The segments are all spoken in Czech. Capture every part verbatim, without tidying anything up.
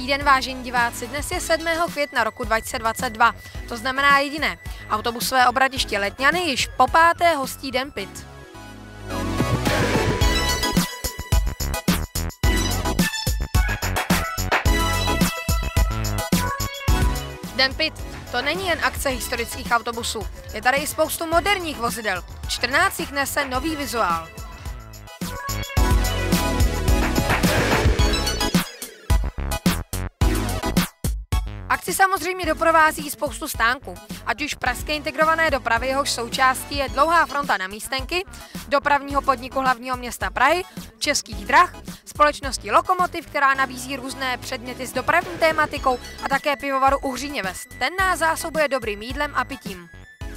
Dobrý den, vážení diváci. Dnes je sedmého května roku dva tisíce dvacet dva. To znamená jediné. Autobusové obratiště Letňany již po páté hostí Den Pit. Den Pit to není jen akce historických autobusů. Je tady i spoustu moderních vozidel. čtrnáct jich nese nový vizuál. Akci samozřejmě doprovází spoustu stánků, ať už pražské integrované dopravy, jehož součástí je dlouhá fronta na místenky, dopravního podniku hlavního města Prahy, Českých drah, společnosti Lokomotiv, která nabízí různé předměty s dopravní tématikou, a také pivovaru Uhříněves. Ten nás zásobuje dobrým jídlem a pitím.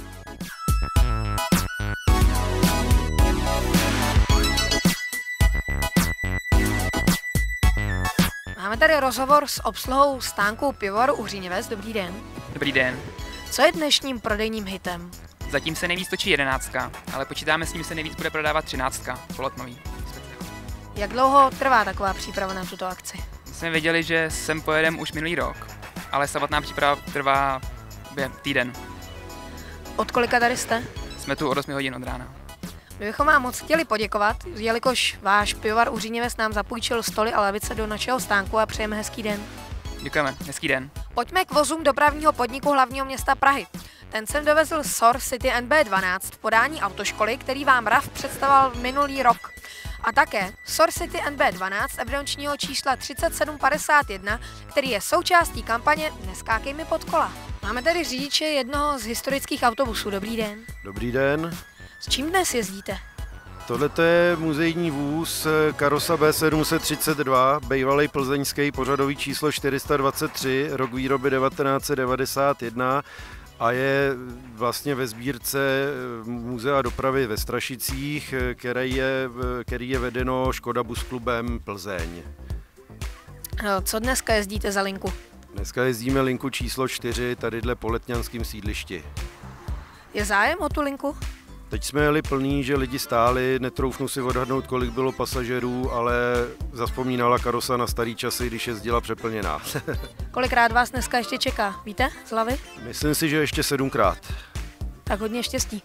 Máme tady rozhovor s obsluhou stánku pivovaru Uhříněves. Dobrý den. Dobrý den. Co je dnešním prodejním hitem? Zatím se nejvíc točí jedenáctka, ale počítáme s ním, se nejvíc bude prodávat třináctka, polotnový. Jak dlouho trvá taková příprava na tuto akci? My jsme věděli, že sem pojedeme už minulý rok, ale samotná příprava trvá týden. Od kolika tady jste? Jsme tu od osmi hodin od rána. My bychom vám moc chtěli poděkovat, jelikož váš pivovar Uhříněves nám zapůjčil stoly a lavice do našeho stánku, a přejeme hezký den. Děkujeme, hezký den. Pojďme k vozům dopravního podniku hlavního města Prahy. Ten sem dovezl S O R City N B dvanáct v podání autoškoly, který vám R A F představoval minulý rok. A také S O R City N B dvanáct evidenčního čísla třicet sedm padesát jedna, který je součástí kampaně Neskákej mi pod kola. Máme tady řidiče jednoho z historických autobusů. Dobrý den. Dobrý den. S čím dnes jezdíte? Tohle je muzejní vůz Karosa B sedm set třicet dva, bývalý plzeňský, pořadový číslo čtyři sta dvacet tři, rok výroby devatenáct set devadesát jedna a je vlastně ve sbírce Muzea dopravy ve Strašicích, který je, který je vedeno Škoda Bus klubem Plzeň. Co dneska jezdíte za linku? Dneska jezdíme linku číslo čtyři, tadyhle po letňanském sídlišti. Je zájem o tu linku? Teď jsme jeli plný, že lidi stáli, netroufnu si odhadnout, kolik bylo pasažerů, ale zazpomínala karosa na starý časy, když jezdila přeplněná. Kolikrát vás dneska ještě čeká, víte, z hlavy? Myslím si, že ještě sedmkrát. Tak hodně štěstí.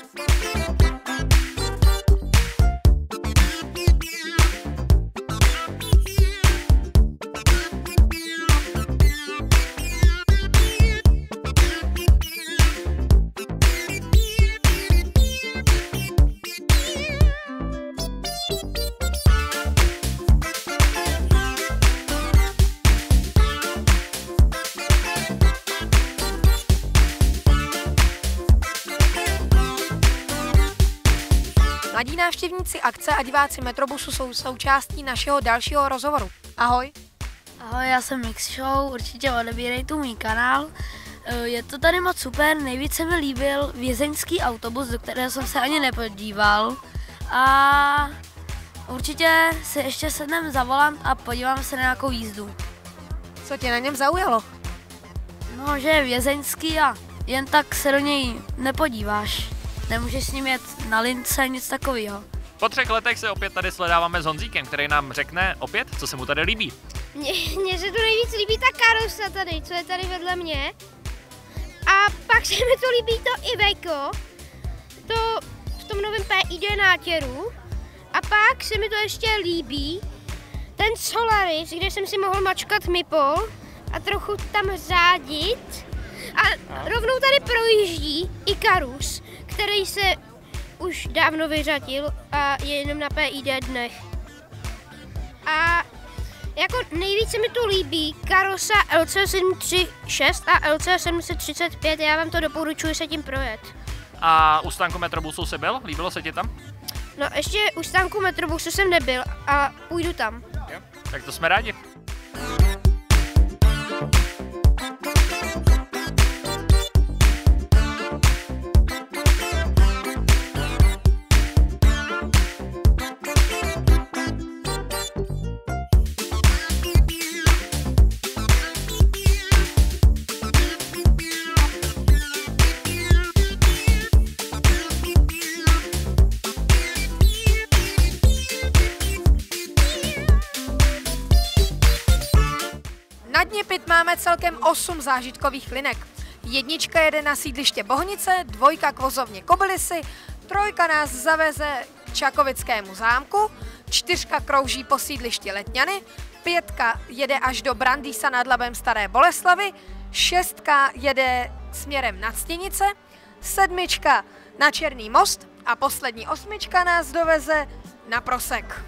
Mladí návštěvníci akce a diváci Metrobusu jsou součástí našeho dalšího rozhovoru. Ahoj. Ahoj, já jsem Mix Show, určitě odebírej tu můj kanál. Je to tady moc super, nejvíce mi líbil vězeňský autobus, do kterého jsem se ani nepodíval. A určitě si ještě sednem za volant a podívám se na nějakou jízdu. Co tě na něm zaujalo? No, že je vězeňský a jen tak se do něj nepodíváš. Nemůžeš s ním jet na lince, nic takového. Po třech letech se opět tady sledáváme s Honzíkem, který nám řekne opět, co se mu tady líbí. Mně se tu nejvíc líbí ta karosa tady, co je tady vedle mě. A pak se mi to líbí to Iveco, to v tom novém P I D nátěru. A pak se mi to ještě líbí ten Solaris, kde jsem si mohl mačkat Mipol a trochu tam řádit. A rovnou tady projíždí Ikarus, který se už dávno vyřadil a je jenom na P I D dnech. A jako nejvíce mi tu líbí karosa L C sedm set třicet šest a L C sedm set třicet pět, já vám to doporučuji se tím projet. A u stánku Metrobusu jsi byl? Líbilo se ti tam? No ještě u stánku Metrobusu jsem nebyl a půjdu tam. Jo, tak to jsme rádi. máme celkem osm zážitkových linek. Jednička jede na sídliště Bohnice, dvojka k vozovně Kobylisy, trojka nás zaveze k Čakovickému zámku, čtyřka krouží po sídlišti Letňany, pětka jede až do Brandýsa nad Labem Staré Boleslavy, šestka jede směrem na Ctěnice, sedmička na Černý most a poslední osmička nás doveze na Prosek.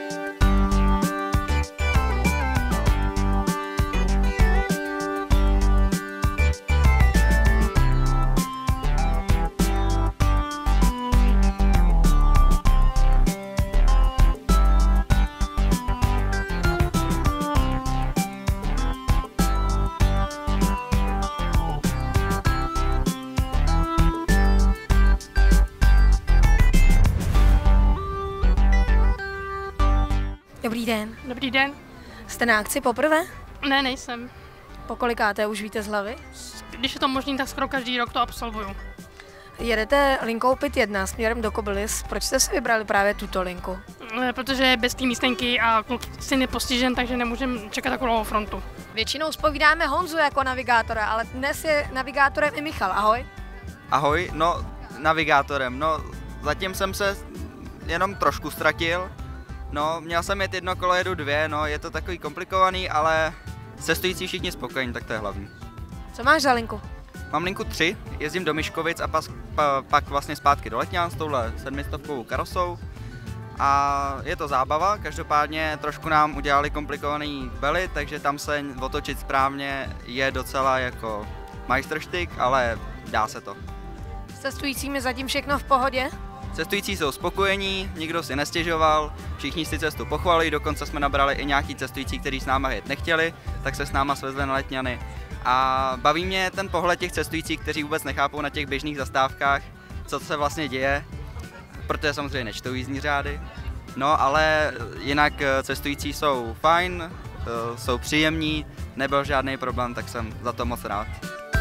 Dobrý den. Dobrý den. Jste na akci poprvé? Ne, nejsem. Po kolikáté už víte z hlavy? Když je to možný, tak skoro každý rok to absolvuju. Jedete linkou pět jedna směrem do Kobylis. Proč jste si vybrali právě tuto linku? Protože je bez té místenky a kluk syn je postižen, takže nemůžeme čekat takovou frontu. Většinou zpovídáme Honzu jako navigátora, ale dnes je navigátorem i Michal. Ahoj. Ahoj, no navigátorem, no zatím jsem se jenom trošku ztratil. No, měl jsem jet jedno kolo, jedu dvě, no, je to takový komplikovaný, ale cestující všichni spokojení, tak to je hlavní. Co máš za linku? Mám linku tři, jezdím do Miškovic a pas, pa, pak vlastně zpátky do Letňan s touhle sedmistovkovou karosou. A je to zábava, každopádně trošku nám udělali komplikovaný bely, takže tam se otočit správně je docela jako majstrštyk, ale dá se to. S cestujícími zatím všechno v pohodě? Cestující jsou spokojení, nikdo si nestěžoval, všichni si cestu pochválili, dokonce jsme nabrali i nějaký cestující, kteří s náma jet nechtěli, tak se s náma svezli na Letňany. A baví mě ten pohled těch cestujících, kteří vůbec nechápou na těch běžných zastávkách, co se vlastně děje, protože samozřejmě nečtou jízdní řády. No, ale jinak cestující jsou fajn, jsou příjemní, nebyl žádný problém, tak jsem za to moc rád.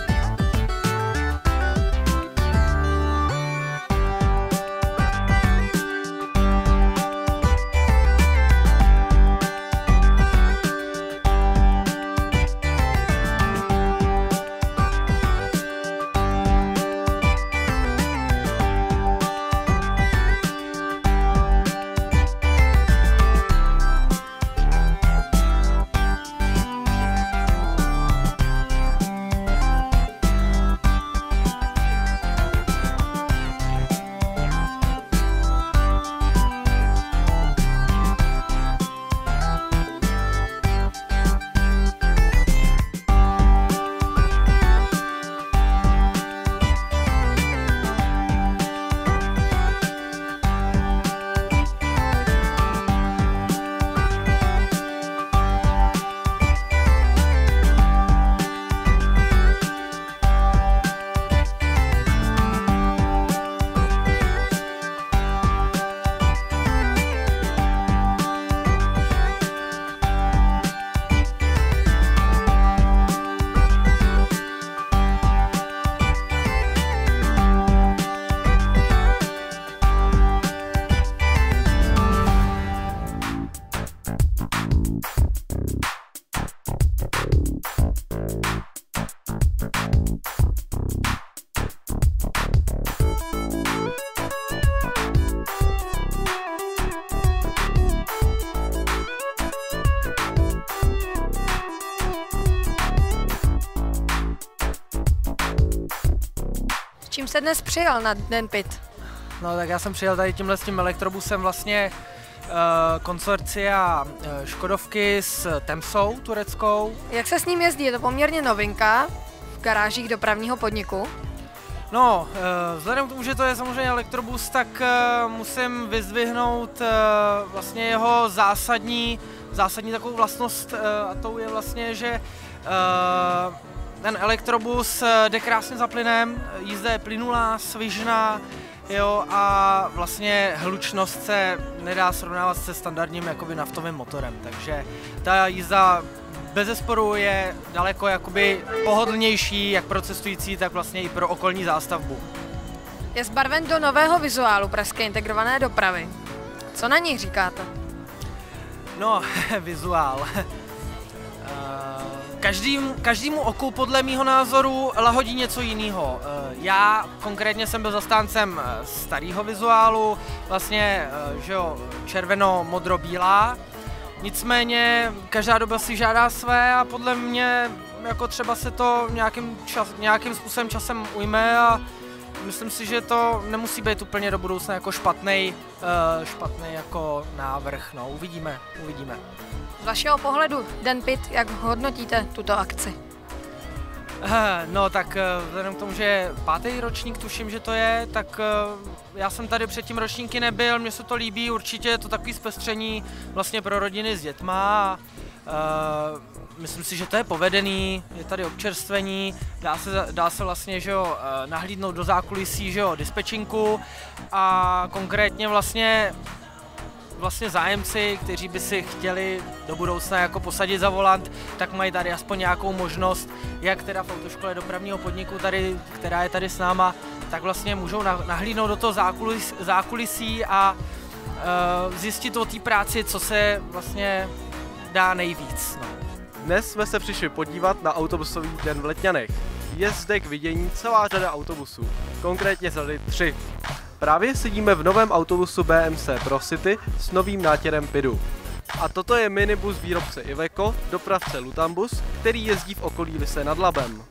Čím jste dnes přijel na Den Pit? No tak já jsem přijel tady tímhle s tím elektrobusem vlastně uh, konsorcia uh, Škodovky s Temsou tureckou. Jak se s ním jezdí? Je to poměrně novinka v garážích dopravního podniku. No, uh, vzhledem k tomu, že to je samozřejmě elektrobus, tak uh, musím vyzdvihnout uh, vlastně jeho zásadní, zásadní takovou vlastnost uh, a tou je vlastně, že uh, ten elektrobus jde krásně za plynem, jízda je plynulá, svižná, jo, a vlastně hlučnost se nedá srovnávat se standardním jakoby naftovým motorem, takže ta jízda bezesporu je daleko jakoby pohodlnější jak pro cestující, tak vlastně i pro okolní zástavbu. Je zbarven do nového vizuálu pražské integrované dopravy. Co na něj říkáte? No, vizuál. každým, každému oku podle mýho názoru lahodí něco jiného. Já konkrétně jsem byl zastáncem starého vizuálu, vlastně že jo, červeno-modro-bílá. Nicméně každá doba si žádá své a podle mě jako třeba se to nějakým, čas, nějakým způsobem časem ujme a myslím si, že to nemusí být úplně do budoucna jako špatný, uh, špatný jako návrh. No, uvidíme, uvidíme. Z vašeho pohledu, Dan Pitt, jak hodnotíte tuto akci? Uh, no tak uh, vzhledem k tomu, že je pátý ročník, tuším, že to je, tak uh, já jsem tady před tím ročníky nebyl, mně se to líbí, určitě je to takový zpestření vlastně pro rodiny s dětma. Uh, myslím si, že to je povedený, je tady občerstvení, dá se, dá se vlastně že jo, nahlídnout do zákulisí že jo, dispečinku a konkrétně vlastně, vlastně zájemci, kteří by si chtěli do budoucna jako posadit za volant, tak mají tady aspoň nějakou možnost, jak teda v autoškole dopravního podniku, tady, která je tady s náma, tak vlastně můžou nahlídnout do toho zákulis, zákulisí a uh, zjistit o té práci, co se vlastně dá nejvíc. No. Dnes jsme se přišli podívat na autobusový den v Letňanech. Je zde k vidění celá řada autobusů, konkrétně řady tři. Právě sedíme v novém autobusu B M C Pro City s novým nátěrem P I D U. A toto je minibus výrobce Iveco, dopravce Lutambus, který jezdí v okolí Lysé nad Labem.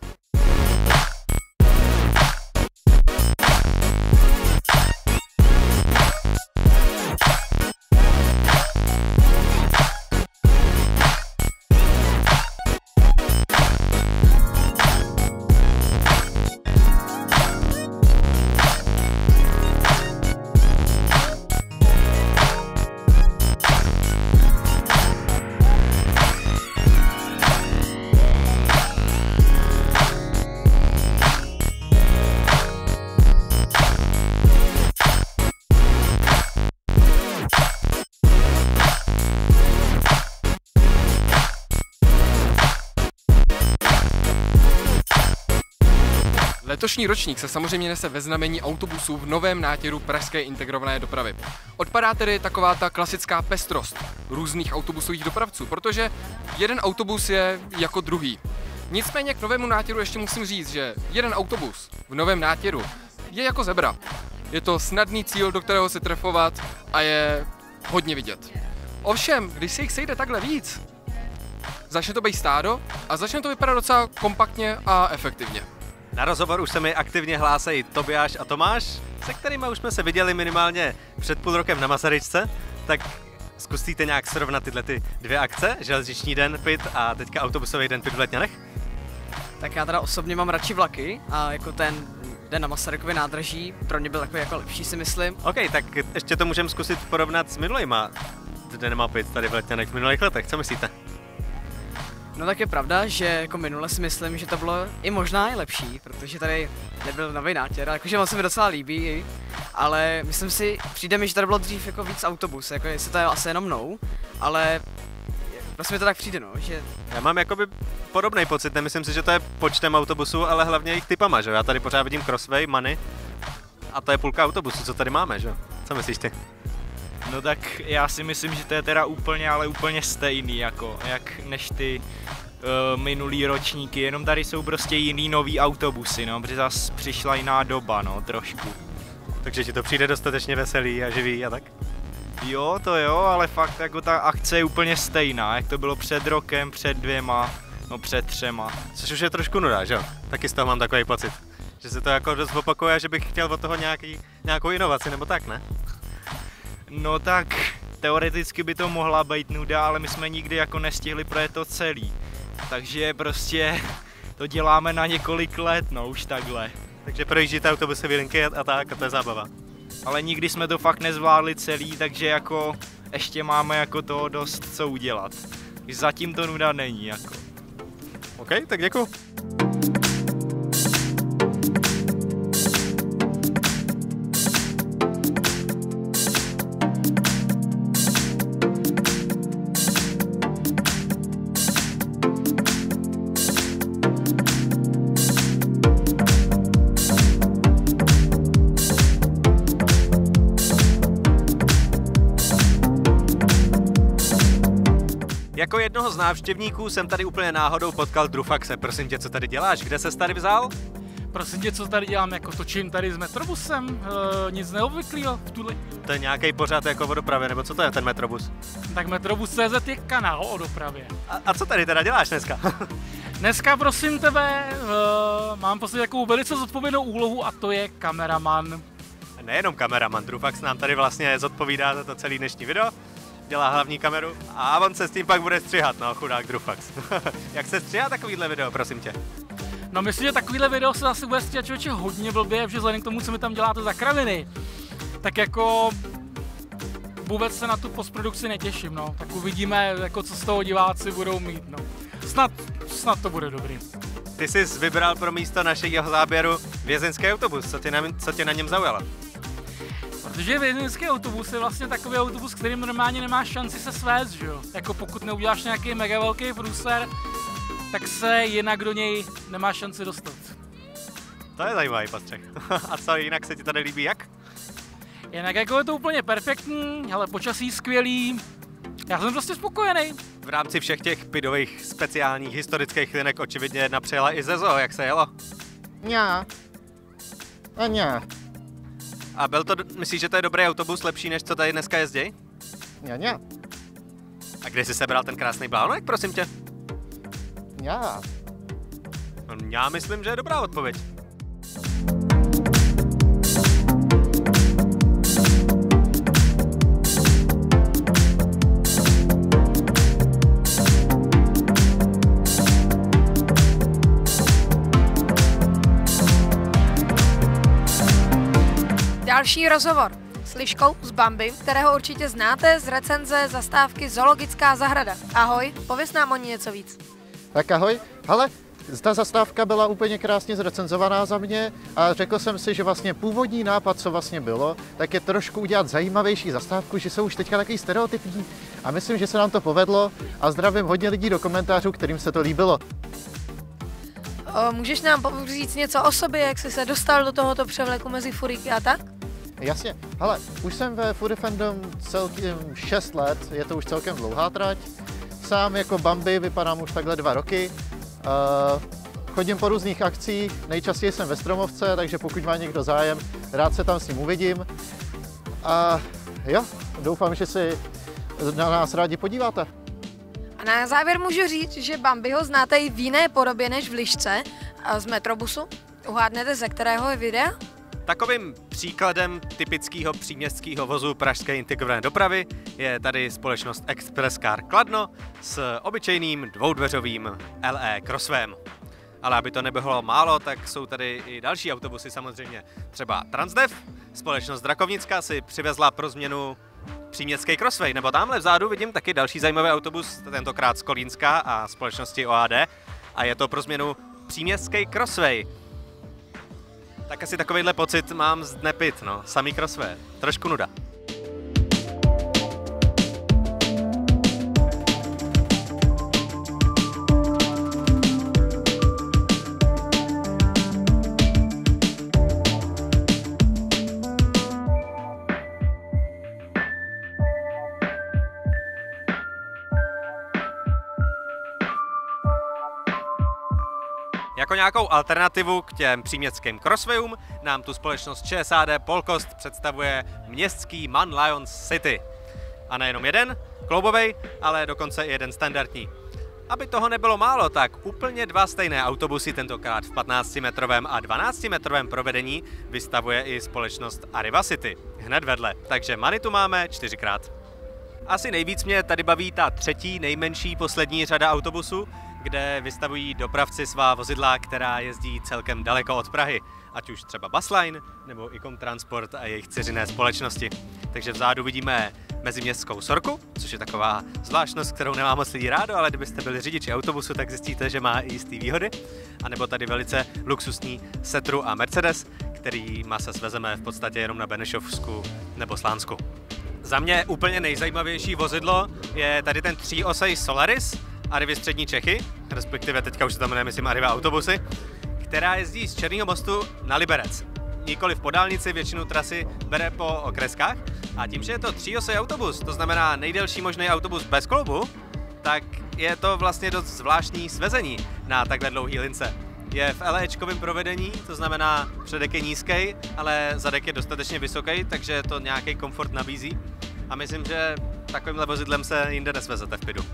Letošní ročník se samozřejmě nese ve znamení autobusů v novém nátěru pražské integrované dopravy. Odpadá tedy taková ta klasická pestrost různých autobusových dopravců, protože jeden autobus je jako druhý. Nicméně k novému nátěru ještě musím říct, že jeden autobus v novém nátěru je jako zebra. Je to snadný cíl, do kterého se trefovat a je hodně vidět. Ovšem, když se jich sejde takhle víc, začne to být stádo a začne to vypadat docela kompaktně a efektivně. Na rozhovor už se mi aktivně hlásejí Tobiáš a Tomáš, se kterými už jsme se viděli minimálně před půl rokem na Masaryčce, tak zkusíte nějak srovnat tyhle ty dvě akce, železniční den P I D a teďka autobusový den P I D v Letňanech? Tak já teda osobně mám radši vlaky a jako ten den na Masarykově nádraží pro mě byl takový jako lepší, si myslím. OK, tak ještě to můžeme zkusit porovnat s minulýma denema P I D tady v Letňanech v minulých letech, co myslíte? No tak je pravda, že jako minule si myslím, že to bylo i možná i lepší, protože tady nebyl nový nátěr, jakože on se mi docela líbí, ale myslím si, přijde mi, že tady bylo dřív jako víc autobus, jako jestli to je asi jenom mnou, ale prostě mi to tak přijde, no, že... Já mám jakoby podobný pocit, nemyslím si, že to je počtem autobusů, ale hlavně jejich typama, že? Já tady pořád vidím Crossway, Many a to je půlka autobusů, co tady máme, že? Co myslíš ty? No tak já si myslím, že to je teda úplně, ale úplně stejný, jako, jak než ty uh, minulý ročníky, jenom tady jsou prostě jiný nový autobusy, no, protože zase přišla jiná doba, no, trošku. Takže ti to přijde dostatečně veselý a živý a tak? Jo, to jo, ale fakt jako ta akce je úplně stejná, jak to bylo před rokem, před dvěma, no před třema. Což už je trošku nuda, že jo? Taky z toho mám takový pocit, že se to jako dost opakuje, že bych chtěl od toho nějaký, nějakou inovaci, nebo tak, ne? No tak teoreticky by to mohla být nuda, ale my jsme nikdy jako nestihli projet to celý. Takže prostě to děláme na několik let, no už takhle. Takže projíždíte autobusové linky a tak a to je zábava. Ale nikdy jsme to fakt nezvládli celý, takže jako ještě máme jako toho dost co udělat. Zatím to nuda není jako. OK, tak děkuju. Jako jednoho z návštěvníků jsem tady úplně náhodou potkal Drufaxe. Prosím tě, co tady děláš? Kde ses tady vzal? Prosím tě, co tady dělám, jako točím tady s Metrobusem, e, nic neobvyklého v tuhle. To je nějaký pořád jako o dopravě, nebo co to je ten Metrobus? Tak Metrobus tečka cé zet je kanál o dopravě. A, a co tady teda děláš dneska? Dneska, prosím tebe, e, mám prostě takovou velice zodpovědnou úlohu a to je kameraman. Nejenom kameraman, Drufax nám tady vlastně zodpovídá za to celý dnešní video, dělá hlavní kameru a on se s tím pak bude stříhat, no chudák Drufax. Jak se stříhá takovýhle video, prosím tě? No myslím, že takovýhle video se zase bude stříhat člověče hodně blbě, protože vzhledem k tomu, co mi tam děláte za kraviny, tak jako vůbec se na tu postprodukci netěším, no. Tak uvidíme, jako co z toho diváci budou mít, no. Snad, snad to bude dobrý. Ty jsi vybral pro místo našeho záběru vězeňský autobus, co tě na, co tě na něm zaujalo? Protože vězeňský autobus je vlastně takový autobus, kterým normálně nemáš šanci se svést, že jo? Jako pokud neuděláš nějaký mega velký průser, tak se jinak do něj nemá šanci dostat. To je zajímavý postřeh. A co jinak se ti tady líbí, jak? Jinak jako je to úplně perfektní, ale počasí skvělý. Já jsem prostě spokojený. V rámci všech těch pidových speciálních historických linek očividně napřejela i Zezo, jak se jelo? Ňá. A ňá. A byl to, myslíš, že to je dobrý autobus, lepší než co tady dneska jezdí? Ňá, ňá. A kde jsi sebral ten krásný blánek, prosím tě? Já. No, já myslím, že je dobrá odpověď. Další rozhovor s Liškou z Bambi, kterého určitě znáte z recenze zastávky Zoologická zahrada. Ahoj, pověz nám o ní něco víc. Tak ahoj, hele, ta zastávka byla úplně krásně zrecenzovaná za mě a řekl jsem si, že vlastně původní nápad, co vlastně bylo, tak je trošku udělat zajímavější zastávku, že jsou už teďka takový stereotypní a myslím, že se nám to povedlo a zdravím hodně lidí do komentářů, kterým se to líbilo. O, můžeš nám říct něco o sobě, jak jsi se dostal do tohoto převleku mezi furíky a tak? Jasně, hele, už jsem ve Furry Fandom celkem šest let, je to už celkem dlouhá trať. Sám jako Bambi vypadám už takhle dva roky. Uh, chodím po různých akcích, nejčastěji jsem ve Stromovce, takže pokud má někdo zájem, rád se tam s ním uvidím. A jo, doufám, že si na nás rádi podíváte. A na závěr můžu říct, že Bambiho znáte i v jiné podobě než v Lišce z Metrobusu. Uhádnete, ze kterého je videa? Takovým příkladem typického příměstského vozu pražské integrované dopravy je tady společnost Express Car Kladno s obyčejným dvoudveřovým L E Crosswayem. Ale aby to nebylo málo, tak jsou tady i další autobusy samozřejmě. Třeba Transdev, společnost Drakovnická si přivezla pro změnu příměstský Crossway, nebo tamhle vzadu vidím taky další zajímavý autobus, tentokrát z Kolínska a společnosti O A D. A je to pro změnu příměstský Crossway. Tak asi takovejhle pocit mám z Dne Pit, no, samý Crossway, trošku nuda. Jako nějakou alternativu k těm příměstským crosswayům nám tu společnost Č S A D Polkost představuje městský Man Lions City. A nejenom jeden, kloubovej, ale dokonce i jeden standardní. Aby toho nebylo málo, tak úplně dva stejné autobusy, tentokrát v patnáctimetrovém a dvanáctimetrovém provedení, vystavuje i společnost Arriva City, hned vedle, takže Many tu máme čtyřikrát. Asi nejvíc mě tady baví ta třetí nejmenší poslední řada autobusů, kde vystavují dopravci svá vozidla, která jezdí celkem daleko od Prahy, ať už třeba Busline nebo Icom Transport a jejich dceřiné společnosti. Takže vzadu vidíme meziměstskou sorku, což je taková zvláštnost, kterou nemá moc lidí rádo, ale kdybyste byli řidiči autobusu, tak zjistíte, že má i jistý výhody. A nebo tady velice luxusní Setru a Mercedes, který se svezeme v podstatě jenom na Benešovsku nebo Slánsku. Za mě úplně nejzajímavější vozidlo je tady ten tříosej Solaris Arrivy Střední Čechy, respektive teďka už se tam jmenuje, myslím, Arriva autobusy, která jezdí z Černého Mostu na Liberec. Nikoliv po dálnici, většinu trasy bere po okreskách a tím, že je to tříosej autobus, to znamená nejdelší možný autobus bez kloubu, tak je to vlastně dost zvláštní svezení na takhle dlouhý lince. Je v LEčkovém provedení, to znamená předek je nízký, ale zadek je dostatečně vysoký, takže to nějaký komfort nabízí. A myslím, že takovýmhle vozidlem se jinde nesvezete v PIDu.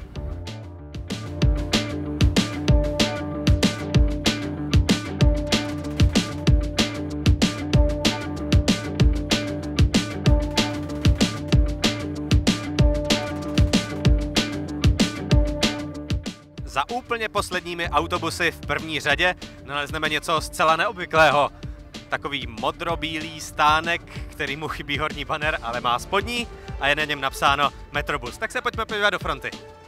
Za úplně posledními autobusy v první řadě nalezneme něco zcela neobvyklého. Takový modrobílý stánek, který mu chybí horní banner, ale má spodní a je na něm napsáno Metrobus. Tak se pojďme podívat do fronty.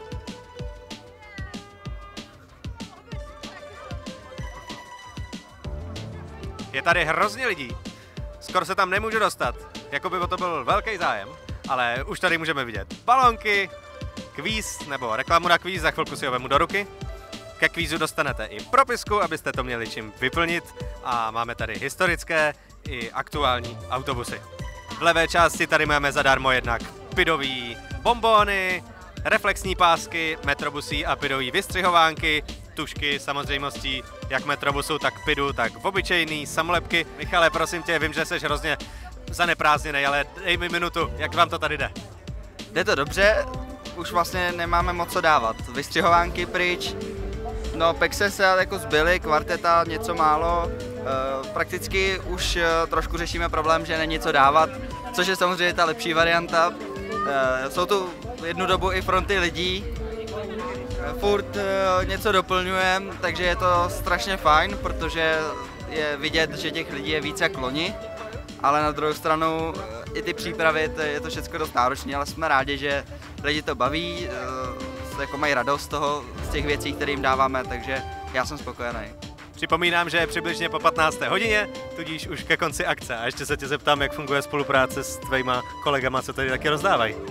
Je tady hrozně lidí. Skoro se tam nemůžu dostat. Jako by o to byl velký zájem, ale už tady můžeme vidět balonky, kvíz nebo reklamu na kvíz, za chvilku si ho vemu do ruky. Ke kvízu dostanete i propisku, abyste to měli čím vyplnit a máme tady historické i aktuální autobusy. V levé části tady máme zadarmo jednak pidový bonbony, reflexní pásky, metrobusí a pidový vystřihovánky, tušky samozřejmostí jak metrobusu, tak pidu, tak obyčejný, samolepky. Michale, prosím tě, vím, že jsi hrozně zaneprázdněnej, ale dej mi minutu, jak vám to tady jde? Jde to dobře, už vlastně nemáme moc co dávat. Vystřihovánky pryč, no pexe se jako zbyly, kvarteta něco málo, e, prakticky už e, trošku řešíme problém, že není co dávat, což je samozřejmě ta lepší varianta. E, jsou tu jednu dobu i fronty lidí, e, furt e, něco doplňujeme, takže je to strašně fajn, protože je vidět, že těch lidí je víc jak loni, ale na druhou stranu i ty přípravy, to je to všechno dost náročné, ale jsme rádi, že lidi to baví, jako mají radost z toho, z těch věcí, které jim dáváme, takže já jsem spokojený. Připomínám, že je přibližně po patnácté hodině, tudíž už ke konci akce. A ještě se tě zeptám, jak funguje spolupráce s tvýma kolegama, co tady taky rozdávají. Uh,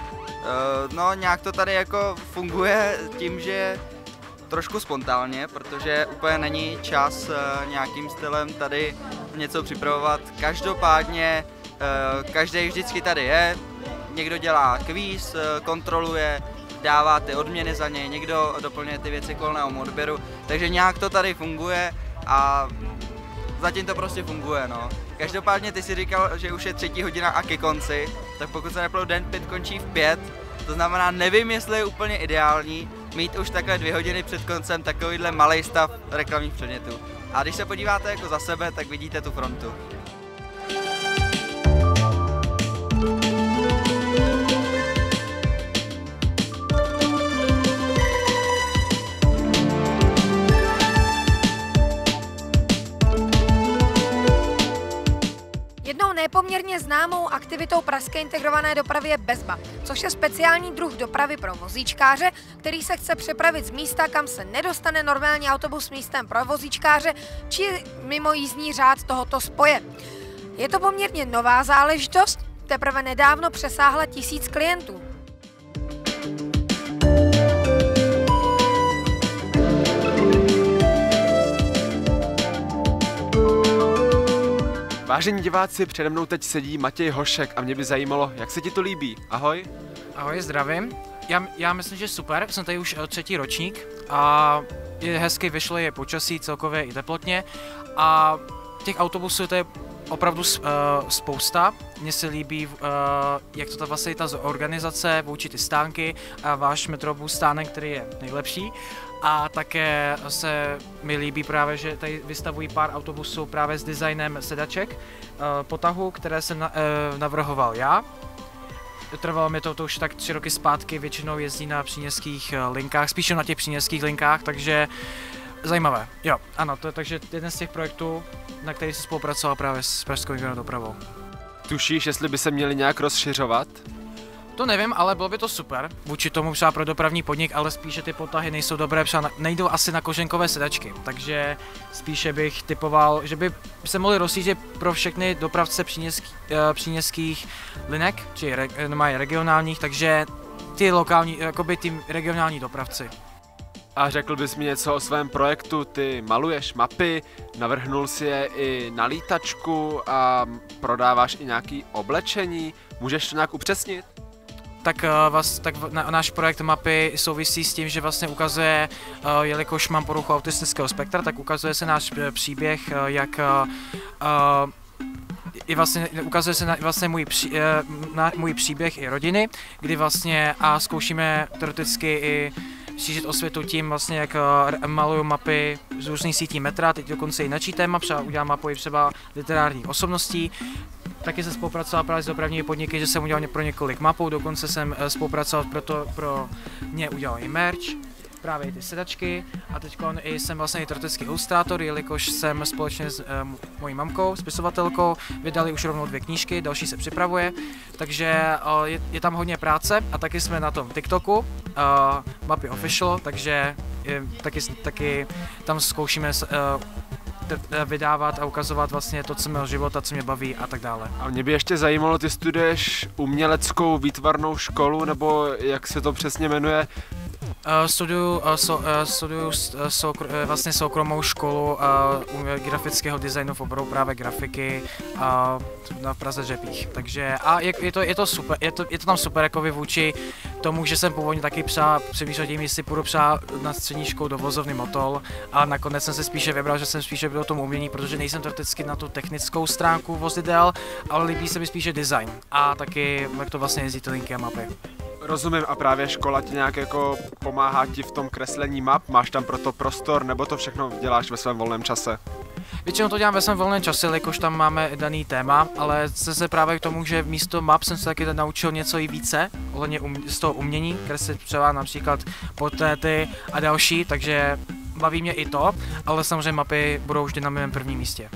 no nějak to tady jako funguje tím, že trošku spontánně, protože úplně není čas uh, nějakým stylem tady něco připravovat. Každopádně uh, každý vždycky tady je, někdo dělá kvíz, uh, kontroluje, dává ty odměny za něj, někdo doplňuje ty věci kolného odběru, takže nějak to tady funguje a zatím to prostě funguje, no. Každopádně ty si říkal, že už je třetí hodina a ke konci, tak pokud se nepletu, den pět končí v pět, to znamená, nevím, jestli je úplně ideální mít už takhle dvě hodiny před koncem takovýhle malej stav reklamních předmětů. A když se podíváte jako za sebe, tak vidíte tu frontu. Jednou nepoměrně známou aktivitou pražské integrované dopravy je Bezba, což je speciální druh dopravy pro vozíčkáře, který se chce přepravit z místa, kam se nedostane normální autobus místem pro vozíčkáře, či mimo jízdní řád tohoto spoje. Je to poměrně nová záležitost, teprve nedávno přesáhla tisíc klientů. Vážení diváci, přede mnou teď sedí Matěj Hošek a mě by zajímalo, jak se ti to líbí. Ahoj. Ahoj, zdravím. Já, já myslím, že super, jsem tady už třetí ročník a je hezky, vyšlo je počasí, celkově i teplotně a těch autobusů to je opravdu uh, spousta. Mně se líbí, uh, jak to ta vlastně ta organizace, vůči ty stánky a váš metrobus stánek, který je nejlepší. A také se mi líbí právě, že tady vystavují pár autobusů právě s designem sedaček uh, potahu, které jsem na, uh, navrhoval já. Trvalo mi to, to už tak tři roky zpátky, většinou jezdí na příměstských linkách, spíše na těch příměstských linkách, takže zajímavé. Jo, ano, to je takže jeden z těch projektů, na který jsem spolupracoval právě s pražskou integrovanou dopravou. Tušíš, jestli by se měli nějak rozšiřovat? To nevím, ale bylo by to super, vůči tomu třeba pro dopravní podnik, ale spíše ty potahy nejsou dobré, třeba nejdou asi na koženkové sedačky, takže spíše bych typoval, že by se mohli rozšířit pro všechny dopravce příměstských, příměstských linek, či re, mají regionálních, takže ty lokální, jakoby ty regionální dopravci. A řekl bys mi něco o svém projektu, ty maluješ mapy, navrhnul si je i na lítačku a prodáváš i nějaké oblečení, můžeš to nějak upřesnit? tak, vás, tak na, náš projekt mapy souvisí s tím, že vlastně ukazuje, jelikož mám poruchu autistického spektra, tak ukazuje se náš příběh, jak i vlastně, ukazuje se na, vlastně můj, pří, na, můj příběh i rodiny, kdy vlastně a zkoušíme teoreticky i šířit osvětu tím vlastně, jak maluju mapy z různých sítí metra, teď dokonce i načí téma, třeba udělám mapu i třeba literárních osobností. Taky jsem spolupracoval právě s dopravními podniky, že jsem udělal pro několik mapů, dokonce jsem spolupracoval pro to, pro ně udělal i merch, právě i ty sedačky a teď jsem vlastně i teoretický ilustrátor, jelikož jsem společně s uh, mojí mamkou, spisovatelkou, vydali už rovnou dvě knížky, další se připravuje, takže uh, je, je tam hodně práce a taky jsme na tom TikToku, uh, mapy official, takže je, taky, taky tam zkoušíme uh, vydávat a ukazovat vlastně to, co mého života, co mě baví a tak dále. A mě by ještě zajímalo, ty studuješ uměleckou výtvarnou školu, nebo jak se to přesně jmenuje? Uh, studuju uh, so, uh, studuju uh, soukr, uh, vlastně soukromou školu uh, grafického designu v oboru právě grafiky uh, na Praze Řepích. Takže a je, je, to, je, to super, je, to, je to tam super jako vůči tomu, že jsem původně taky přál přemýšlel tím, jestli půjdu přál na střední školu do vozovny Motol, a nakonec jsem se spíše vybral, že jsem spíše byl o tom umění, protože nejsem teoreticky na tu technickou stránku vozidel, ale líbí se mi spíše design a taky jak to vlastně jezdí ty linky a mapy. Rozumím, a právě škola ti nějak jako pomáhá ti v tom kreslení map? Máš tam proto prostor, nebo to všechno děláš ve svém volném čase? Většinou to dělám ve svém volném čase, jakož tam máme daný téma, ale se právě k tomu, že místo map jsem se taky naučil něco i více ohledně um, z toho umění, kreslit třeba například portréty a další, takže baví mě i to, ale samozřejmě mapy budou vždy na mém prvním místě.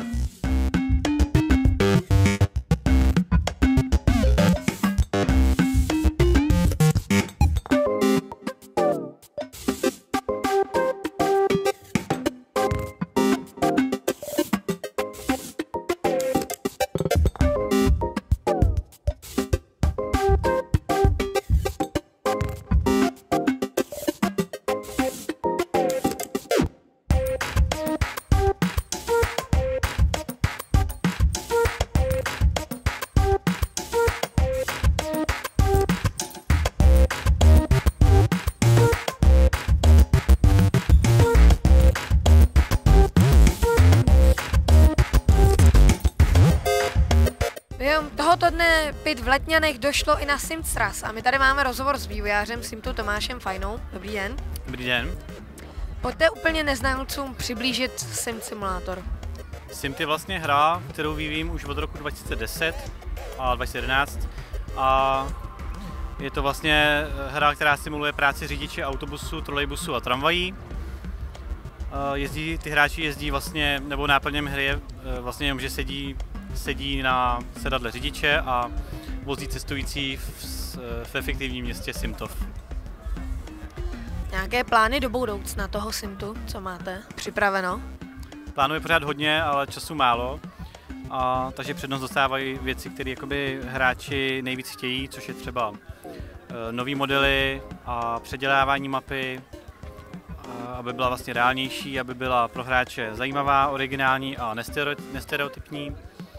Tohoto dne pit v Letňanech došlo i na Simstras a my tady máme rozhovor s vývojářem Simtu Tomášem Fajnou. Dobrý den. Dobrý den. Pojďte úplně neznalcům přiblížit Simt Simulator. Simt je vlastně hra, kterou vyvíjím už od roku dva tisíce deset a dva tisíce jedenáct a je to vlastně hra, která simuluje práci řidiče autobusu, trolejbusu a tramvají. Jezdí, ty hráči jezdí vlastně, nebo náplněm hry je vlastně jenom, že sedí sedí na sedadle řidiče a vozí cestující v, v efektivním městě Simtov. Nějaké plány do budoucna toho Simtu, co máte připraveno? Plánů je pořád hodně, ale času málo, a, takže přednost dostávají věci, které jakoby hráči nejvíc chtějí, což je třeba e, nový modely a předělávání mapy, a, aby byla vlastně reálnější, aby byla pro hráče zajímavá, originální a nestereotypní.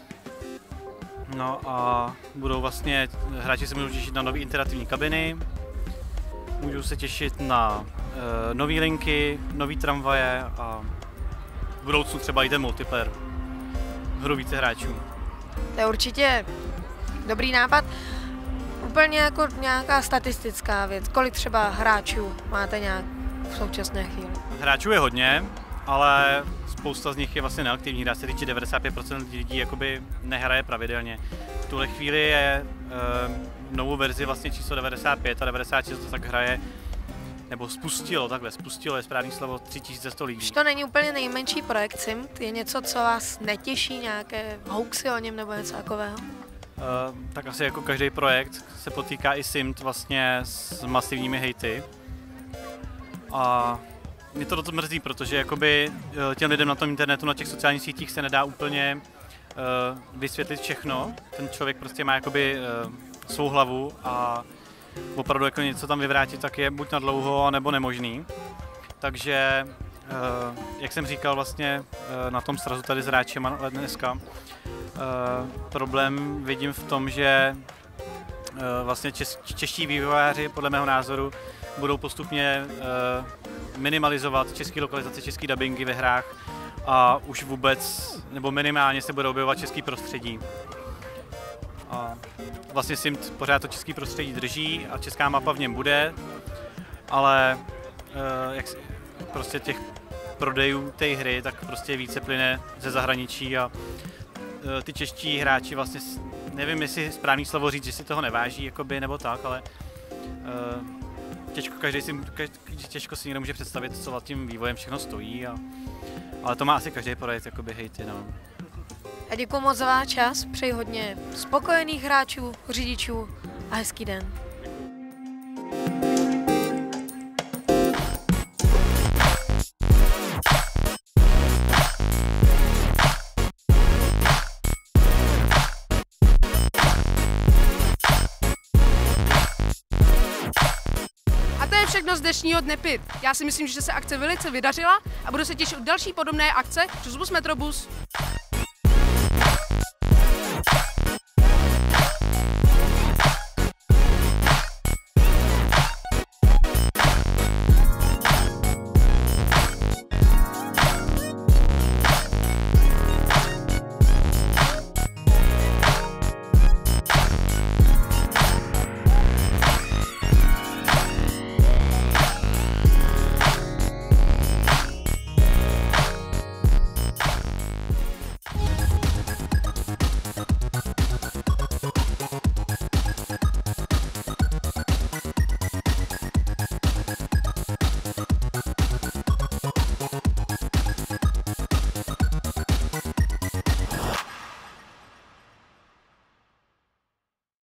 No a budou vlastně, hráči se můžou těšit na nové interaktivní kabiny, můžou se těšit na e, nové linky, nové tramvaje a v budoucnu třeba i ten multiplayer, hru více hráčů. To je určitě dobrý nápad. Úplně jako nějaká statistická věc, kolik třeba hráčů máte nějak v současné chvíli? Hráčů je hodně, ale spousta z nich je vlastně neaktivní, dá se říct, že devadesát pět procent lidí jakoby nehraje pravidelně. V tuhle chvíli je e, novou verzi vlastně číslo devadesát pět a devadesát šest to tak hraje, nebo spustilo, takhle, spustilo je správný slovo, tři tisíce sto lidí. Už to není úplně nejmenší projekt Simt, je něco, co vás netěší, nějaké hoaxy o něm nebo něco takového? E, tak asi jako každý projekt se potýká i Simt vlastně s masivními hejty. A mě to docela mrzí, protože jakoby těm lidem na tom internetu, na těch sociálních sítích se nedá úplně uh, vysvětlit všechno. Ten člověk prostě má jakoby uh, svou hlavu a opravdu jako něco tam vyvrátit, tak je buď na dlouho, nebo nemožný. Takže, uh, jak jsem říkal vlastně uh, na tom srazu tady s hráčem dneska, uh, problém vidím v tom, že uh, vlastně čes, čeští vývojáři, podle mého názoru, budou postupně minimalizovat české lokalizace, české dubbingy ve hrách a už vůbec, nebo minimálně se budou objevovat český prostředí. A vlastně Simt pořád to český prostředí drží a česká mapa v něm bude, ale jak prostě těch prodejů té hry, tak prostě více plyne ze zahraničí a ty čeští hráči vlastně, nevím, jestli správný slovo říct, že si toho neváží, jakoby, nebo tak, ale těžko, každý si, těžko si někdo může představit, co za tím vývojem všechno stojí, a, ale to má asi každý projekt, jakoby hejty, no. A děkuji moc za váš čas, přeji hodně spokojených hráčů, řidičů a hezký den. Všechno z dnešního dne P I V. Já si myslím, že se akce velice vydařila a budu se těšit od další podobné akce Čusbus Metrobus.